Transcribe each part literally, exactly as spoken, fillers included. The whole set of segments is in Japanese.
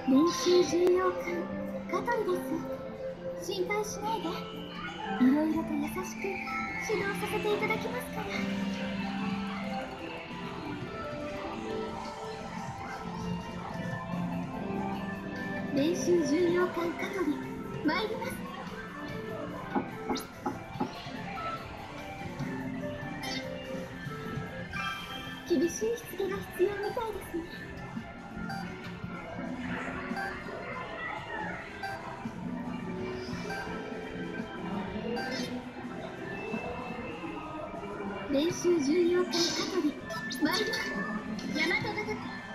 練習重要官香取です。心配しないで。いろいろと優しく指導させていただきますから。練習重要官香取参ります。厳しいしつけが必要みたいですね。練習重要官香取参ります。大和型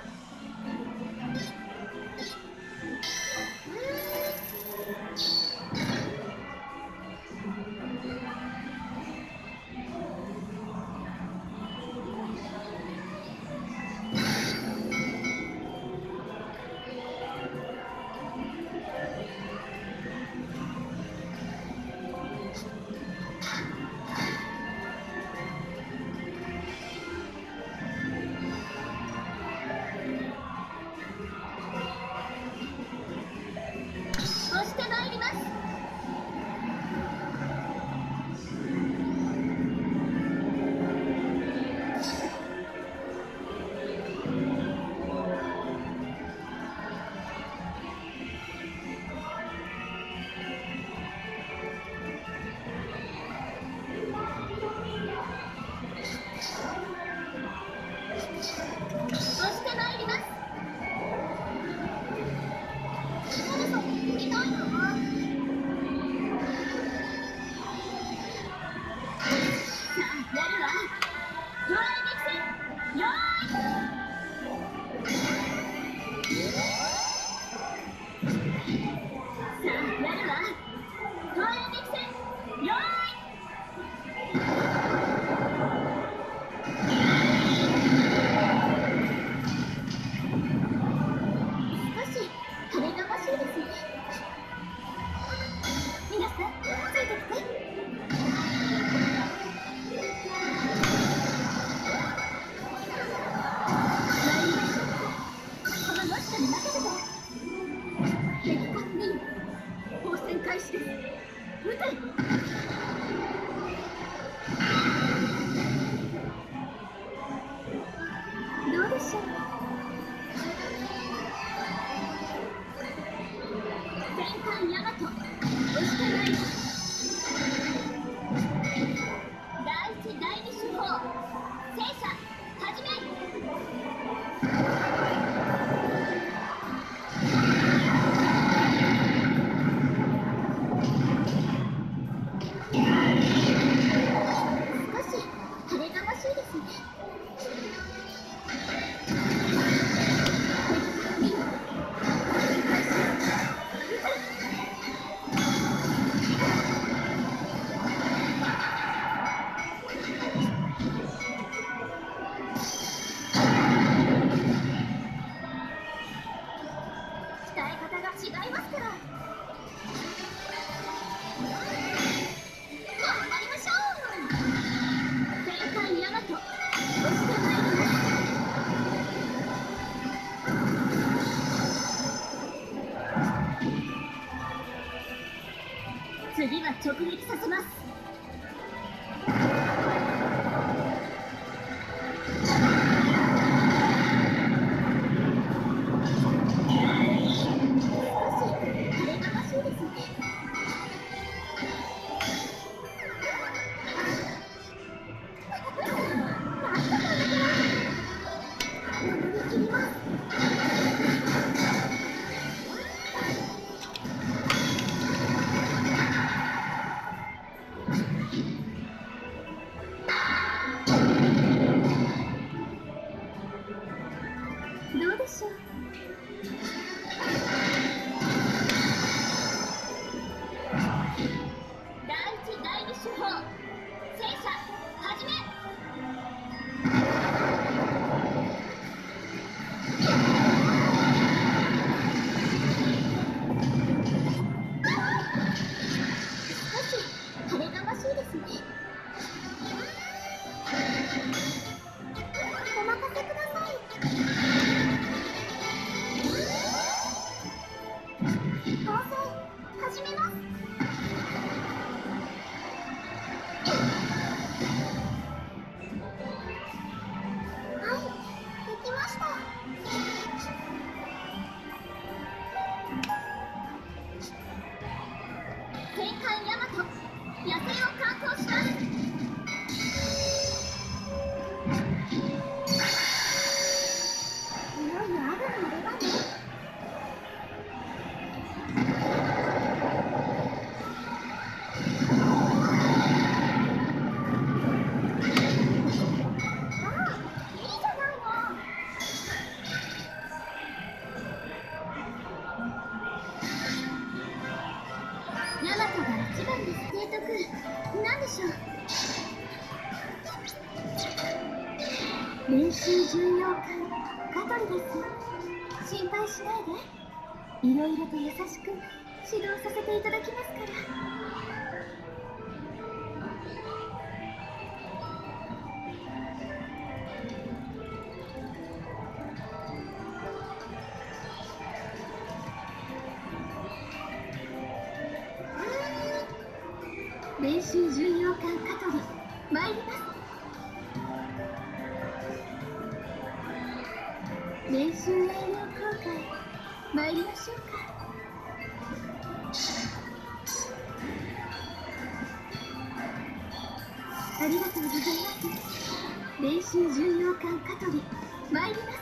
次は直撃させます。どうでしょう。第一第二手法戦車始め。少し晴れがましいですね。お任せください。 でしょう。練習重要官香取です。心配しないで。いろいろと優しく指導させていただきますから。練習重要官香取参ります。練習栄養公開参りましょうか。ありがとうございます。練習重要官香取参ります。